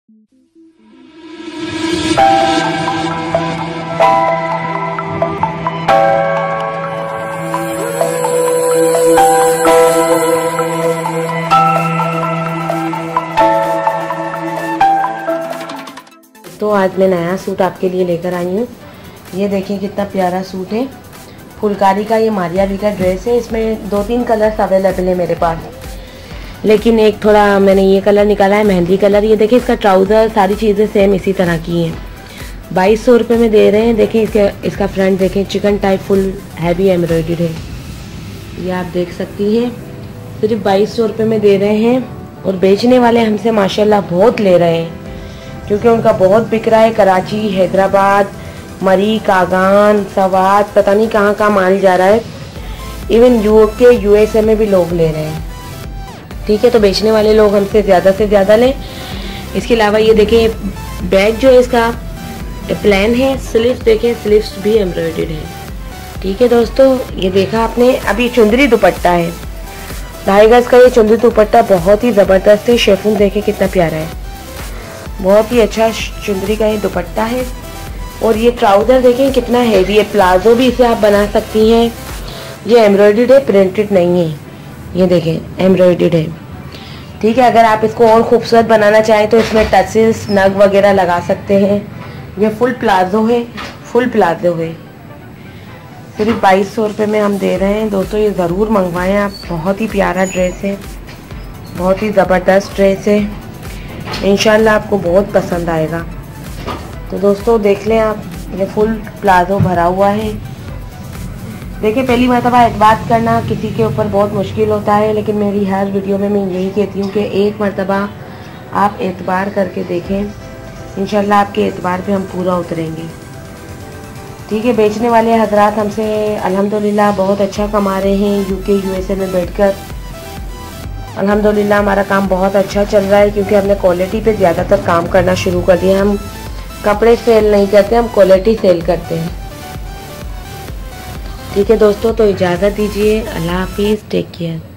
तो आज मैं नया सूट आपके लिए लेकर आई हूँ। ये देखिए कितना प्यारा सूट है, फुलकारी का। ये मारिया भी का ड्रेस है। इसमें 2-3 कलर्स अवेलेबल है मेरे पास, लेकिन एक थोड़ा मैंने ये कलर निकाला है, मेहंदी कलर। ये देखिए इसका ट्राउज़र, सारी चीज़ें सेम इसी तरह की हैं। 2200 रुपये में दे रहे हैं। देखिए इसका फ्रंट देखें, chikan type full heavy embroidered है। ये आप देख सकती हैं, सिर्फ 2200 रुपये में दे रहे हैं। और बेचने वाले हमसे माशाल्लाह बहुत ले रहे हैं, क्योंकि उनका बहुत बिक रहा है। कराची, हैदराबाद, मरी, कागान, सवात, पता नहीं कहाँ कहाँ माल जा रहा है। इवन यूके, यूएसए में भी लोग ले रहे हैं। ठीक है, तो बेचने वाले लोग हमसे ज़्यादा से ज़्यादा लें। इसके अलावा ये देखिए बैग जो है इसका प्लेन है, स्लीव्स देखें, स्लीव्स भी एम्ब्रॉयडर्ड है। ठीक है दोस्तों, ये देखा आपने। अब ये चुंदरी दुपट्टा है, 2.5 गज का ये चुंदरी दुपट्टा बहुत ही ज़बरदस्त है। शेफून देखें कितना प्यारा है, बहुत ही अच्छा चुंदरी का ये दुपट्टा है। और ये ट्राउज़र देखें कितना हैवी है, प्लाजो भी इसे आप बना सकती हैं। ये एम्ब्रॉयडर्ड है, प्रिंटेड नहीं है। ये देखें एम्ब्रॉयडर्ड है। ठीक है, अगर आप इसको और खूबसूरत बनाना चाहें तो इसमें टचेस, नग वगैरह लगा सकते हैं। ये फुल प्लाजो है, फुल प्लाजो है। सिर्फ 2200 रुपये में हम दे रहे हैं। दोस्तों ये ज़रूर मंगवाएं आप, बहुत ही प्यारा ड्रेस है, बहुत ही ज़बरदस्त ड्रेस है। इंशाल्लाह आपको बहुत पसंद आएगा। तो दोस्तों देख लें आप, ये फुल प्लाजो भरा हुआ है। देखिए पहली मरतबा एतबार करना किसी के ऊपर बहुत मुश्किल होता है, लेकिन मेरी हर वीडियो में मैं यही कहती हूँ कि एक मरतबा आप एतबार करके देखें, इंशाल्लाह आपके एतबार पे हम पूरा उतरेंगे। ठीक है, बेचने वाले हजरात हमसे अल्हम्दुलिल्लाह बहुत अच्छा कमा रहे हैं यूके, यूएसए में बैठकर। अल्हम्दुलिल्लाह हमारा काम बहुत अच्छा चल रहा है, क्योंकि हमने क्वालिटी पे ज़्यादातर काम करना शुरू कर दिया। हम कपड़े सेल नहीं करते, हम क्वालिटी सेल करते हैं। ठीक है दोस्तों, तो इजाज़त दीजिए। अल्लाह हाफिज़, टेक केयर।